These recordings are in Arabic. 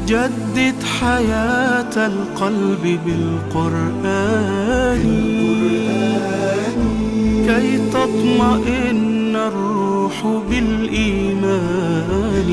جدد حياة القلب بالقرآن كي تطمئن الروح بالإيمان.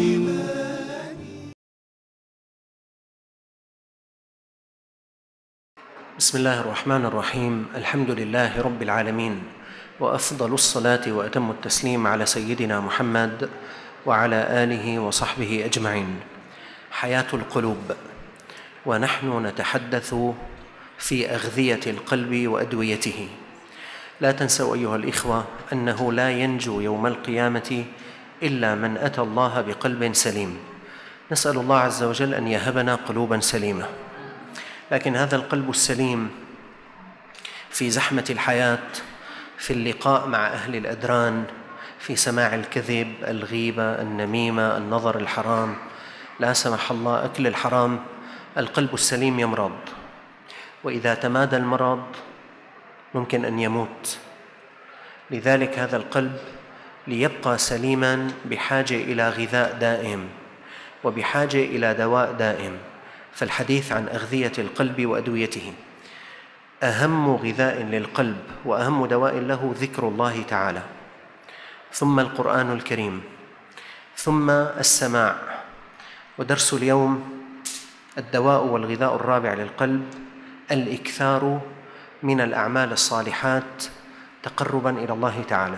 بسم الله الرحمن الرحيم. الحمد لله رب العالمين، وأفضل الصلاة وأتم التسليم على سيدنا محمد وعلى آله وصحبه أجمعين. حياة القلوب، ونحن نتحدث في أغذية القلب وأدويته. لا تنسوا أيها الإخوة أنه لا ينجو يوم القيامة إلا من أتى الله بقلب سليم. نسأل الله عز وجل أن يهبنا قلوبا سليمة، لكن هذا القلب السليم في زحمة الحياة، في اللقاء مع أهل الأدران، في سماع الكذب، الغيبة، النميمة، النظر الحرام، لا سمح الله أكل الحرام، القلب السليم يمرض، وإذا تمادى المرض ممكن أن يموت. لذلك هذا القلب ليبقى سليما بحاجة إلى غذاء دائم وبحاجة إلى دواء دائم. فالحديث عن أغذية القلب وأدويته، أهم غذاء للقلب وأهم دواء له ذكر الله تعالى، ثم القرآن الكريم، ثم السماع. ودرس اليوم الدواء والغذاء الرابع للقلب الإكثار من الأعمال الصالحات تقربا إلى الله تعالى.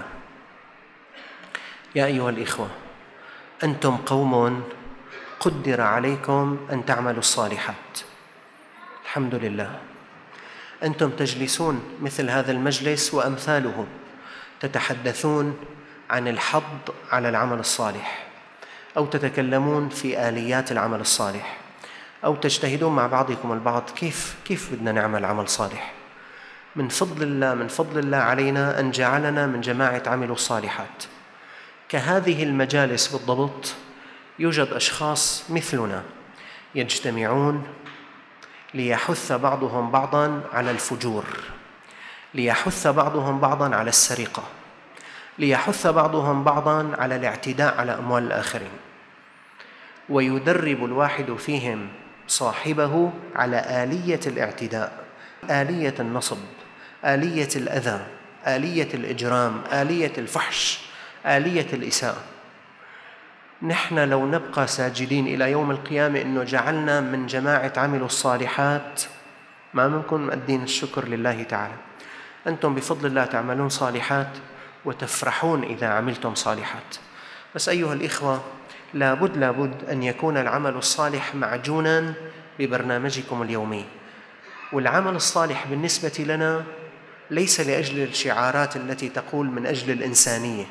يا أيها الإخوة، أنتم قوم قدر عليكم أن تعملوا الصالحات، الحمد لله. أنتم تجلسون مثل هذا المجلس وأمثاله، تتحدثون عن الحض على العمل الصالح، أو تتكلمون في آليات العمل الصالح، أو تجتهدون مع بعضكم البعض كيف بدنا نعمل عمل صالح. من فضل الله علينا أن جعلنا من جماعة عملوا الصالحات. كهذه المجالس بالضبط يوجد أشخاص مثلنا يجتمعون ليحث بعضهم بعضاً على الفجور، ليحث بعضهم بعضاً على السرقة، ليحث بعضهم بعضاً على الاعتداء على أموال الآخرين، ويدرب الواحد فيهم صاحبه على آلية الاعتداء، آلية النصب، آلية الأذى، آلية الإجرام، آلية الفحش، آلية الإساءة. نحن لو نبقى ساجدين إلى يوم القيامة إنه جعلنا من جماعة عملوا الصالحات، ما ممكن مؤدين الشكر لله تعالى. أنتم بفضل الله تعملون صالحات وتفرحون إذا عملتم صالحات، بس أيها الإخوة لابد أن يكون العمل الصالح معجونا ببرنامجكم اليومي. والعمل الصالح بالنسبة لنا ليس لأجل الشعارات التي تقول من أجل الإنسانية.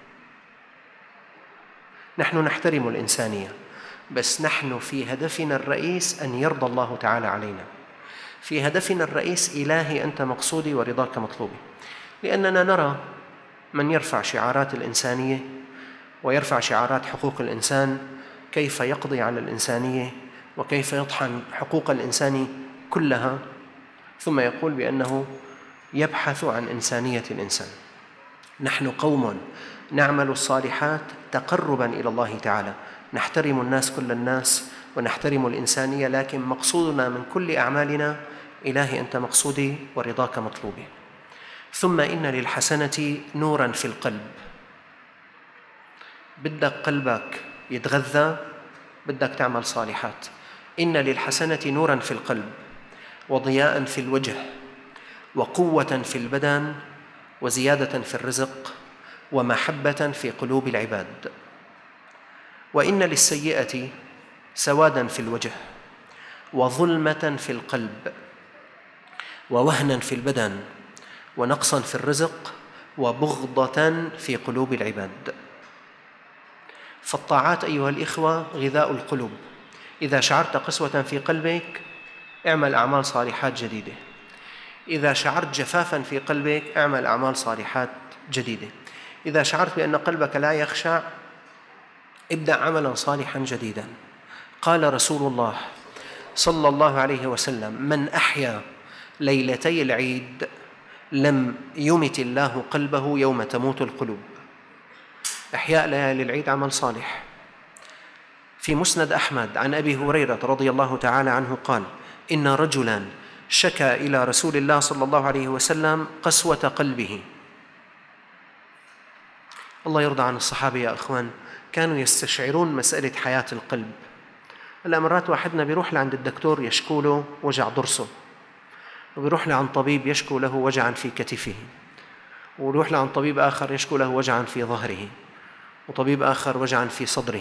نحن نحترم الإنسانية، بس نحن في هدفنا الرئيس أن يرضى الله تعالى علينا. في هدفنا الرئيس إلهي أنت مقصودي ورضاك مطلوبي، لأننا نرى من يرفع شعارات الإنسانية ويرفع شعارات حقوق الإنسان، كيف يقضي على الإنسانية وكيف يطحن حقوق الإنسان كلها، ثم يقول بأنه يبحث عن إنسانية الإنسان. نحن قوم نعمل الصالحات تقربا إلى الله تعالى، نحترم الناس كل الناس ونحترم الإنسانية، لكن مقصودنا من كل أعمالنا إلهي أنت مقصودي ورضاك مطلوبي. ثم إن للحسنة نورا في القلب. بدك قلبك يتغذى، بدك تعمل صالحات. إن للحسنة نورا في القلب، وضياء في الوجه، وقوة في البدن، وزيادة في الرزق، ومحبة في قلوب العباد. وإن للسيئة سوادا في الوجه، وظلمة في القلب، ووهنا في البدن، ونقصا في الرزق، وبغضة في قلوب العباد. فالطاعات أيها الإخوة غذاء القلوب. إذا شعرت قسوة في قلبك اعمل أعمال صالحات جديدة. إذا شعرت جفافا في قلبك اعمل أعمال صالحات جديدة. إذا شعرت بأن قلبك لا يخشع ابدأ عملا صالحا جديدا. قال رسول الله صلى الله عليه وسلم: من أحيا ليلتي العيد لم يمت الله قلبه يوم تموت القلوب. إحياء ليالي العيد عمل صالح. في مسند أحمد عن أبي هريرة رضي الله تعالى عنه قال: إن رجلا شكا إلى رسول الله صلى الله عليه وسلم قسوة قلبه. الله يرضى عن الصحابة يا أخوان، كانوا يستشعرون مسألة حياة القلب. هلا مرات واحدنا بيروح لعند الدكتور يشكو له وجع ضرسه، وبيروح لعند طبيب يشكو له وجعا في كتفه، ويروح لعند طبيب آخر يشكو له وجعا في ظهره، وطبيب آخر وجعا في صدره.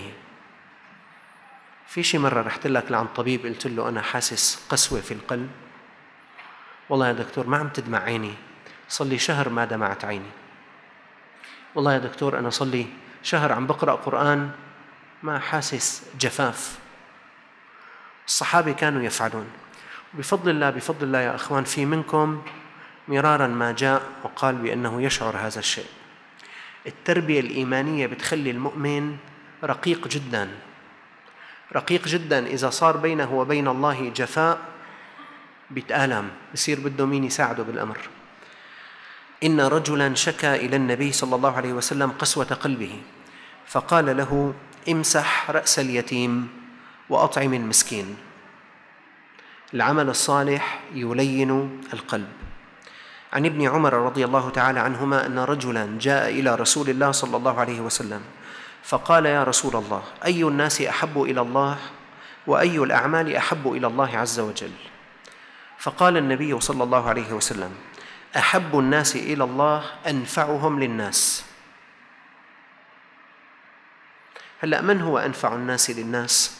في شي مرة رحت لك لعند طبيب قلت له أنا حاسس قسوة في القلب؟ والله يا دكتور ما عم تدمع عيني، صار لي شهر ما دمعت عيني. والله يا دكتور أنا صار لي شهر عم بقرأ قرآن ما حاسس جفاف. الصحابة كانوا يفعلون. بفضل الله يا أخوان، في منكم مرارا ما جاء وقال بأنه يشعر هذا الشيء. التربية الإيمانية بتخلي المؤمن رقيق جدا، رقيق جدا. إذا صار بينه وبين الله جفاء بيتآلم، بصير بده مين يساعده بالأمر. إن رجلا شكا إلى النبي صلى الله عليه وسلم قسوة قلبه فقال له: امسح رأس اليتيم وأطعم المسكين. العمل الصالح يلين القلب. عن ابن عمر رضي الله تعالى عنهما أن رجلا جاء إلى رسول الله صلى الله عليه وسلم فقال: يا رسول الله، أي الناس أحب إلى الله وأي الأعمال أحب إلى الله عز وجل؟ فقال النبي صلى الله عليه وسلم: أحب الناس إلى الله أنفعهم للناس. هلأ من هو أنفع الناس للناس؟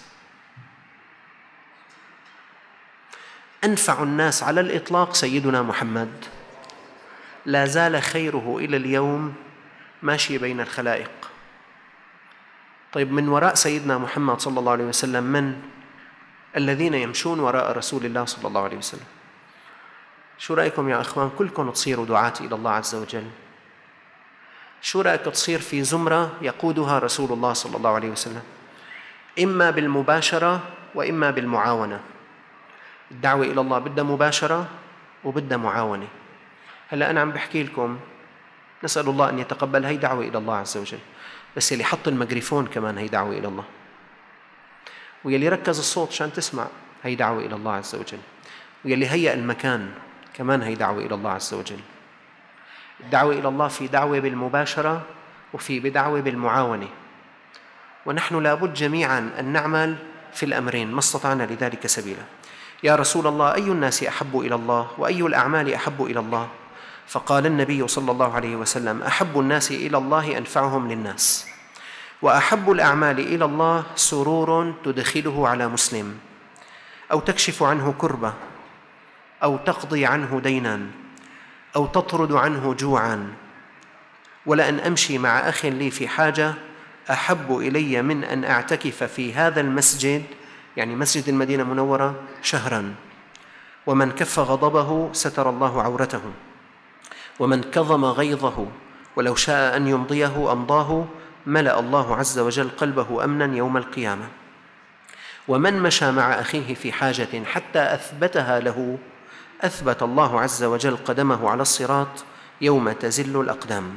أنفع الناس على الإطلاق سيدنا محمد، لا زال خيره إلى اليوم ماشي بين الخلائق. طيب من وراء سيدنا محمد صلى الله عليه وسلم من؟ الذين يمشون وراء رسول الله صلى الله عليه وسلم. شو رأيكم يا أخوان كلكم تصيروا دعاة إلى الله عز وجل؟ شو رأيك تصير في زمرة يقودها رسول الله صلى الله عليه وسلم، إما بالمباشرة وإما بالمعاونة؟ الدعوة إلى الله بدها مباشرة وبدها معاونة. هلأ أنا عم بحكي لكم، نسأل الله أن يتقبل، هي دعوة إلى الله عز وجل، بس يلي حط الميكروفون كمان هي دعوة إلى الله، ويلي ركز الصوت عشان تسمع هي دعوة إلى الله عز وجل، ويلي هيأ المكان كمان هي دعوة إلى الله عز وجل. الدعوة إلى الله في دعوة بالمباشرة وفي بدعوة بالمعاونة، ونحن لابد جميعا أن نعمل في الأمرين ما استطعنا لذلك سبيلا. يا رسول الله، أي الناس أحب إلى الله وأي الأعمال أحب إلى الله؟ فقال النبي صلى الله عليه وسلم: أحب الناس إلى الله أنفعهم للناس، وأحب الأعمال إلى الله سرور تدخله على مسلم، أو تكشف عنه كربة، أو تقضي عنه دينا، أو تطرد عنه جوعا. ولأن أمشي مع أخ لي في حاجة أحب إلي من أن أعتكف في هذا المسجد، يعني مسجد المدينة المنورة، شهرا. ومن كف غضبه ستر الله عورته، ومن كظم غيظه ولو شاء أن يمضيه أمضاه ملأ الله عز وجل قلبه أمنا يوم القيامة. ومن مشى مع أخيه في حاجة حتى أثبتها له أثبت الله عز وجل قدمه على الصراط يوم تزل الأقدام.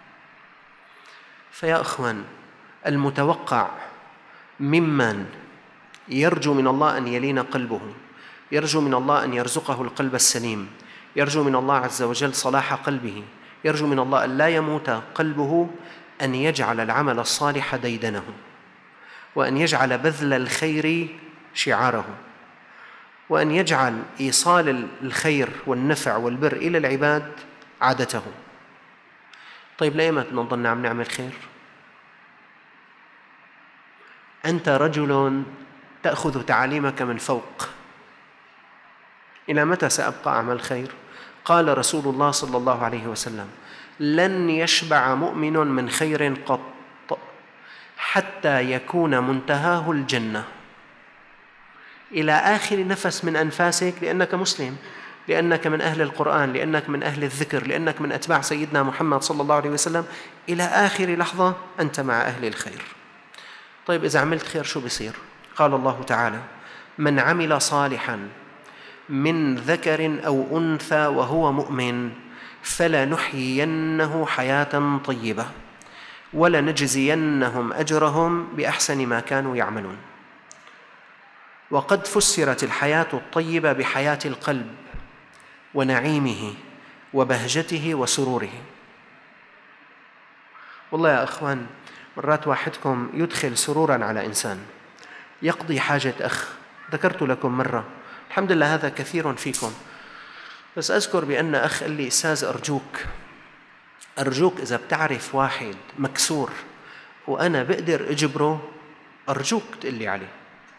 فيا أخوان، المتوقع ممن يرجو من الله أن يلين قلبه، يرجو من الله أن يرزقه القلب السليم، يرجو من الله عز وجل صلاح قلبه، يرجو من الله أن لا يموت قلبه، أن يجعل العمل الصالح ديدنه، وأن يجعل بذل الخير شعاره، وأن يجعل إيصال الخير والنفع والبر إلى العباد عادته. طيب ليه ما نضلنا عم نعمل خير؟ أنت رجل تأخذ تعاليمك من فوق، إلى متى سأبقى أعمل خير؟ قال رسول الله صلى الله عليه وسلم: لن يشبع مؤمن من خير قط حتى يكون منتهاه الجنة. إلى آخر نفس من أنفاسك، لأنك مسلم، لأنك من أهل القرآن، لأنك من أهل الذكر، لأنك من أتباع سيدنا محمد صلى الله عليه وسلم، إلى آخر لحظة أنت مع أهل الخير. طيب إذا عملت خير شو بيصير؟ قال الله تعالى: من عمل صالحا من ذكر أو أنثى وهو مؤمن فلنحيينه حياة طيبة ولنجزينهم أجرهم بأحسن ما كانوا يعملون. وقد فسرت الحياة الطيبة بحياة القلب ونعيمه وبهجته وسروره. والله يا أخوان، مرات واحدكم يدخل سرورا على إنسان، يقضي حاجة أخ. ذكرت لكم مرة، الحمد لله هذا كثير فيكم، بس أذكر بأن أخ قال لي: أستاذ أرجوك إذا بتعرف واحد مكسور وأنا بقدر أجبره، أرجوك تقول لي عليه.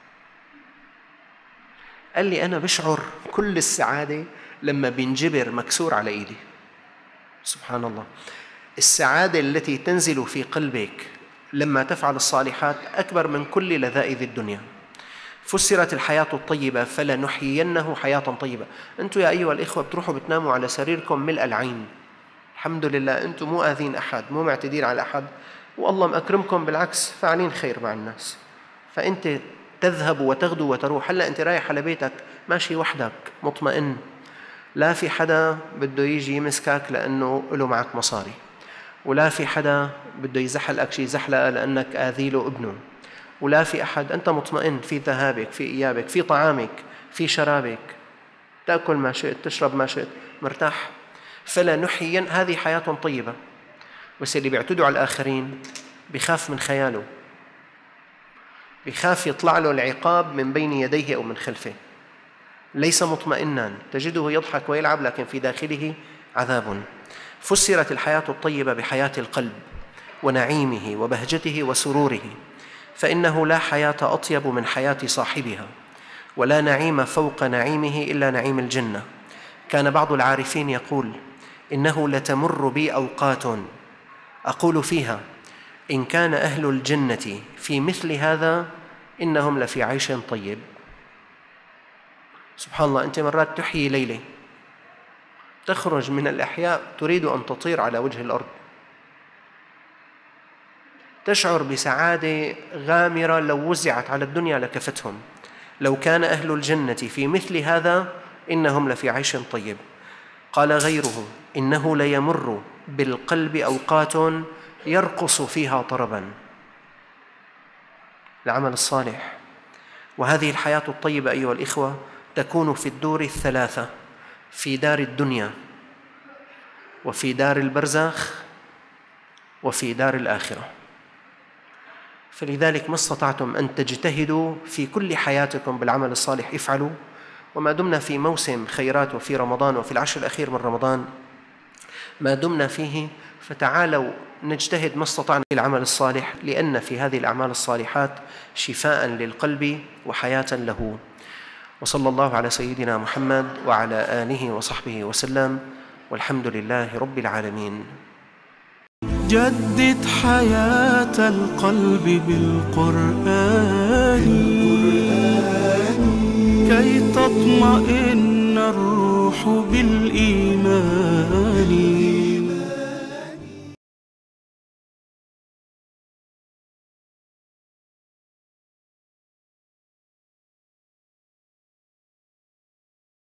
قال لي: أنا بشعر كل السعادة لما بينجبر مكسور على إيدي. سبحان الله، السعادة التي تنزل في قلبك لما تفعل الصالحات أكبر من كل لذائذ الدنيا. فسرت الحياة الطيبة فلنحيينه حياة طيبة. أنتم يا أيها الإخوة بتروحوا بتناموا على سريركم ملء العين، الحمد لله، أنتم مو آذين أحد، مو معتدين على أحد، والله مأكرمكم، بالعكس فاعلين خير مع الناس. فأنت تذهب وتغدو وتروح. هلأ أنت رايح على بيتك ماشي وحدك مطمئن، لا في حدا بده يجي يمسكك لأنه له معك مصاري، ولا في حدا بده يزحلقك شي زحلقة لأنك آذي له ابنه، ولا في أحد. أنت مطمئن في ذهابك، في إيابك، في طعامك، في شرابك، تأكل ما شئت، تشرب ما شئت، مرتاح. فلا نحيين، هذه حياة طيبة. بس اللي بيعتدوا على الآخرين بيخاف من خياله، بيخاف يطلع له العقاب من بين يديه أو من خلفه، ليس مطمئنا، تجده يضحك ويلعب لكن في داخله عذاب. فسرت الحياة الطيبة بحياة القلب ونعيمه وبهجته وسروره، فإنه لا حياة أطيب من حياة صاحبها، ولا نعيم فوق نعيمه إلا نعيم الجنة. كان بعض العارفين يقول: إنه لتمر بي أوقات أقول فيها إن كان أهل الجنة في مثل هذا إنهم لفي عيش طيب. سبحان الله، أنت مرات تحيي ليلة، تخرج من الإحياء تريد أن تطير على وجه الأرض، تشعر بسعادة غامرة لو وزعت على الدنيا لكفتهم. لو كان أهل الجنة في مثل هذا إنهم لفي عيش طيب. قال غيره: إنه ليمر بالقلب أوقات يرقص فيها طربا. العمل الصالح. وهذه الحياة الطيبة أيها الإخوة تكون في الدور الثلاثة: في دار الدنيا، وفي دار البرزخ، وفي دار الآخرة. فلذلك ما استطعتم أن تجتهدوا في كل حياتكم بالعمل الصالح افعلوا. وما دمنا في موسم خيرات وفي رمضان وفي العشر الأخير من رمضان ما دمنا فيه، فتعالوا نجتهد ما استطعنا في العمل الصالح، لأن في هذه الأعمال الصالحات شفاء للقلب وحياة له. وصلى الله على سيدنا محمد وعلى آله وصحبه وسلم، والحمد لله رب العالمين. جدد حياة القلب بالقرآن كي تطمئن الروح بالإيمان.